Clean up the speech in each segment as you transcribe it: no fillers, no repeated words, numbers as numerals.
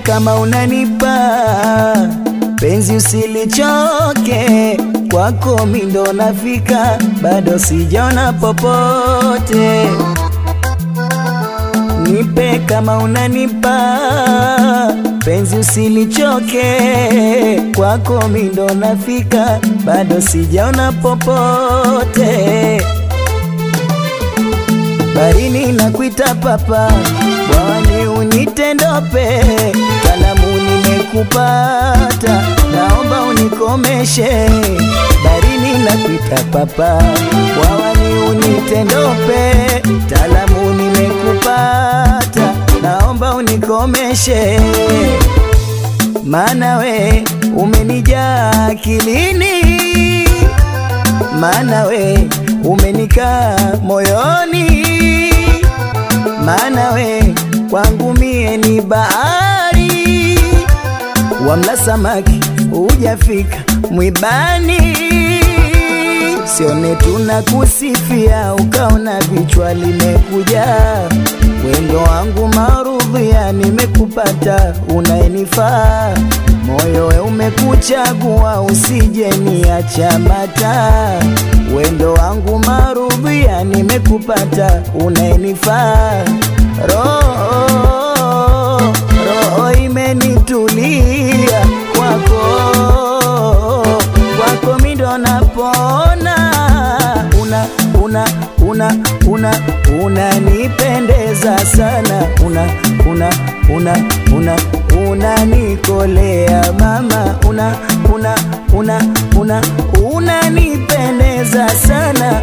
kama unanipa penzi usilichoke, kwako mimi ndo nafika, bado sijaona popote. Nipe kama unanipa penzi usilichoke, kwako mimi ndo nafika, bado sijaona popote. Barini nakuita papa, bwawani unite ndope, kalamu nimekupata, naomba unikomeshe. Barini nakuita papa, bwawani unite ndope, kalamu nimekupata, naomba unikomeshe. Maana we umenijaa akilini, maana we umenikaa moyoni, maana we kwangu mie ni bahari, wamla samaki hujafika mwibani. Sione tunakusifia ukaona vichwa limekuja, wendo wangu marudhia nimekupata, unaenifaa. Moyo we umekuchagua, usije niacha mata, wendo wangu marudhia nimekupata, unaenifaa. Roho imenitulia kwako, kwako mimi ndo napona. Unanipendeza sana, unanikolea mama, unanipendeza sana,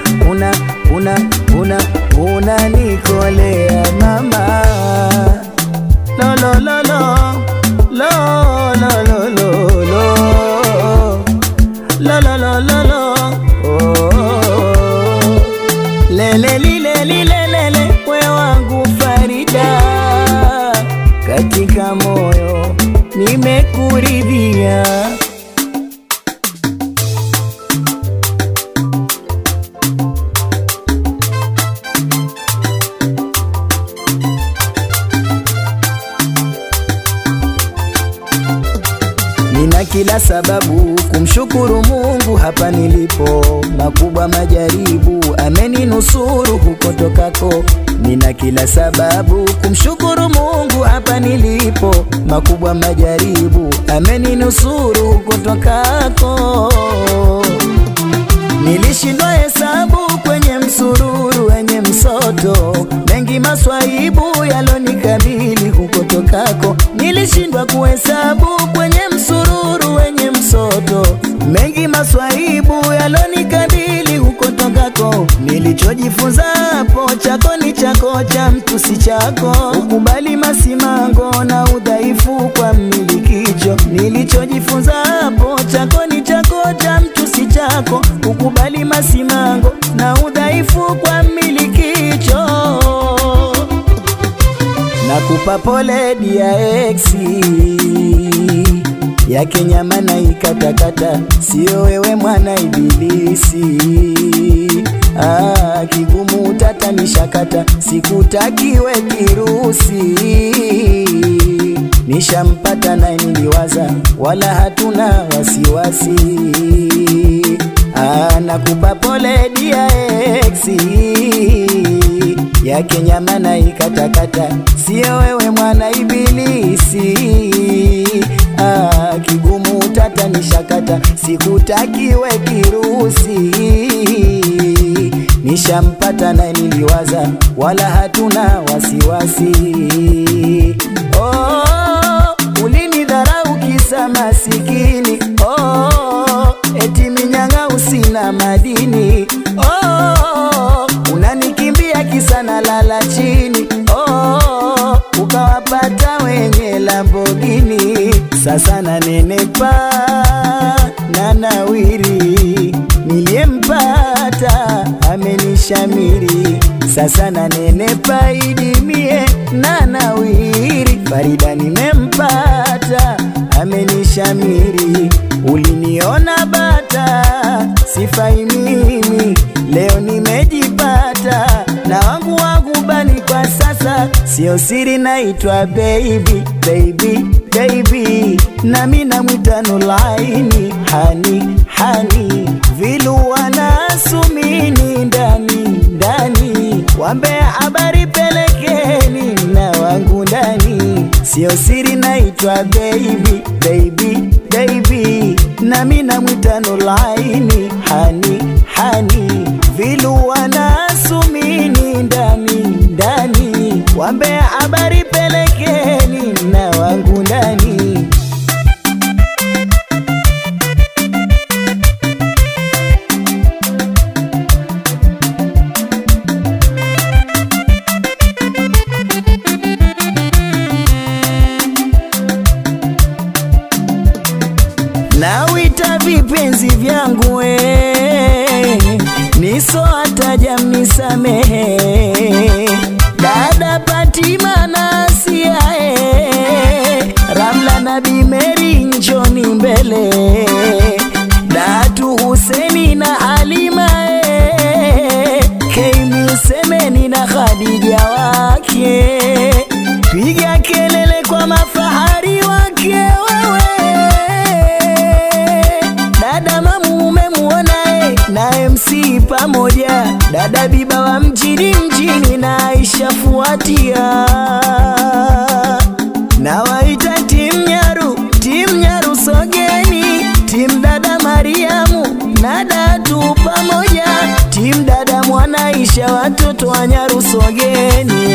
unanikolea mama. Lo lo lo lo lo lo lo lo lo lo lo lo. Lele lile lile lele, we wangu Farida, katika moyo nimekuridhia. Nina kila sababu kumshukuru Mungu hapa nilipo, makubwa majaribu ameninusuru huko tokako. Nina kila sababu kumshukuru Mungu hapa nilipo, makubwa majaribu ameninusuru huko tokako. Nilishindwa hesabu kwenye msururu wenye msoto, mengi maswaibu yalonikabili huko tokako. Nilishindwa kuhesabu kwenye msururu wenye msoto, mengi maswaibu yalonikabili huko tokako. Nilichojifunza hapo, chako ni chako, cha mtu si chako, ukubali masimango na udhaifu kwa mmilikicho. Nilichojifunza hapo, chako ni chako, cha mtu si chako, ukubali masimango na udhaifu kwa mmilikicho. Nakupa pole dia exi yake nyama na ikatakata, sio wewe mwana ibilisi. Kigumu utatanisha, sikutakiwe kirusi. Nishampata na niliwaza, wala hatuna wasiwasi. Nakupa pole dia exi yake nyama na ikatakata, sio wewe mwana ibilisi. Kigumu utatanisha, sikutakiwe kirusi. Nishampata na niliwaza, wala hatuna wasiwasi. Ulinidharau kisa masikini, eti minyanga usina madini. Unanikimbia kisa na lala chini, ukawapata wenye Lamborghini. Sasa nanenepa na nawiri, niliyempata amenishamiri. Sasa nanenepa idimie na nawiri, Farida nimempata amenishamiri. Uliniona bata sifai mimi, leo nimejipata na wangu bani kwa sasa. sio siri naitwa baby, baby, baby. Nami namwita Nuraini, hani, hani. Viluwa na Sumini ndani, ndani. Wambea habari pelekeni na wangu ndani, sio siri naitwa baby, baby, baby. Nami namwita Nuraini, hani, hani. Viluwa na Sumini ndani, ndani. Wambea habari pelekeni na wangu ndani. Nawita vipenzi vyangu niso hataja mnisamehe. Dada Patima na Asia Ramla na Bimeri njoni mbele. Datu Huseni na Halima Keimi Semeni na Khadija wake. Piga kelele kwa mafahari wake wewe. Dada Mamu umemuona na MC pamoja. Dada Biba wa mjini mjini na Aisha fuatia. Na waita Team Nyaru sogeni. Team dada Mariamu na Datu pamoja. Team dada Mwanaisha watoto wa Nyaru sogeni.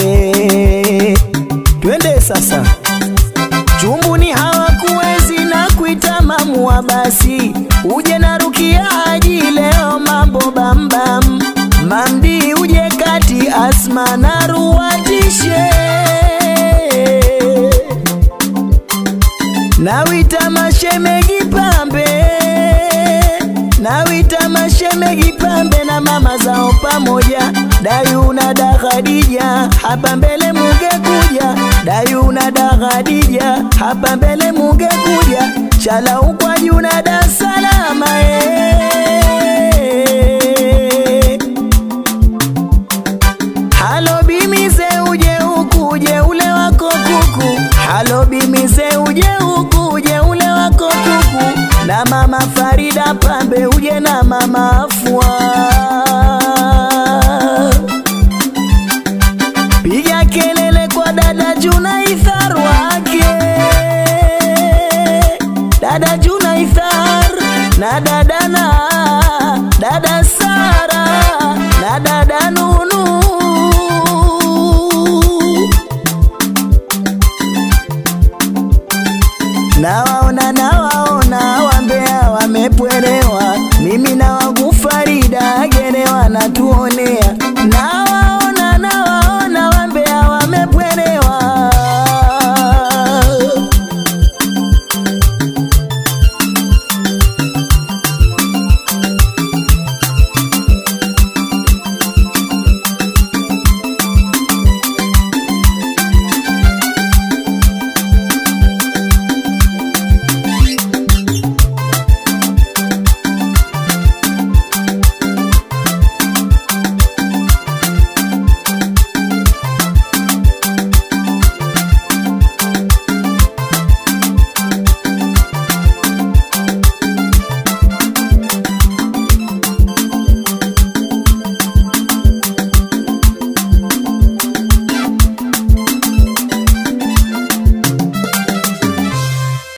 Twende sasa. Chumbuni hawakuwezi na kuita Mamu wa basi. Uje na Rukia Haji leo mambo bambam. Mamdi uje kati Asma na Ruwatishe. Nawita mashemegi pambe. Nawita mashemegi pambe na mama zao pamoja. Dayuna da Khadija hapa mbele muge kuja. Dayuna da Khadija hapa mbele muge kuja. Chala ukwa juna da Salama Halo bimize uje ukuje ule wako kuku. Halo bimize uje ukuje ule wako kuku. Na mama Farida pambe uje na mama Afua. Piga kelele kwa dada Junaithar wake. Dada Junaithar na dada Sara na dada Nunu. Nawaona wambea wamepwe